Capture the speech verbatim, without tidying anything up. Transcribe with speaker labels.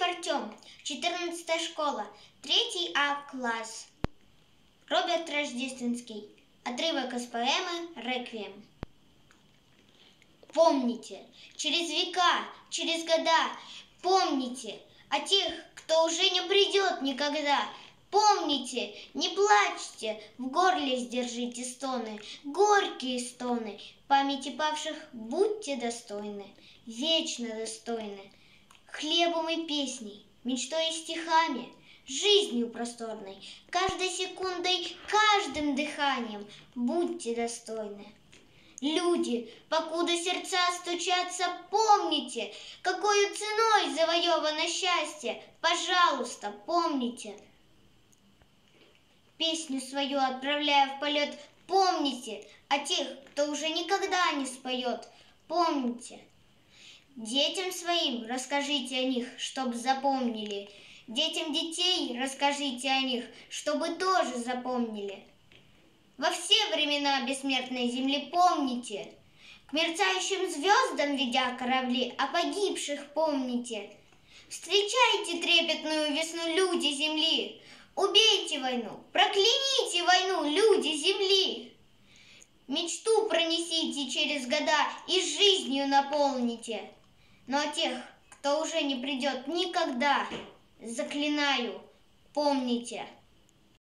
Speaker 1: Артем, четырнадцатая школа, третий А класс. Роберт Рождественский. Отрывок из поэмы «Реквием». Помните, через века, через года, помните о тех, кто уже не придет никогда. Помните, не плачьте, в горле сдержите стоны, горькие стоны. Памяти павших будьте достойны, вечно достойны. Хлебом и песней, мечтой и стихами, жизнью просторной, каждой секундой, каждым дыханием будьте достойны. Люди, покуда сердца стучатся, помните, какою ценой завоевано счастье. Пожалуйста, помните. Песню свою отправляя в полет, помните о тех, кто уже никогда не споет. Помните. Детям своим расскажите о них, чтоб запомнили. Детям детей расскажите о них, чтобы тоже запомнили. Во все времена бессмертной земли помните, к мерцающим звездам ведя корабли, о погибших помните. Встречайте трепетную весну, люди земли, убейте войну, прокляните войну, люди земли. Мечту пронесите через года и жизнью наполните. Но о тех, кто уже не придет никогда, заклинаю, помните.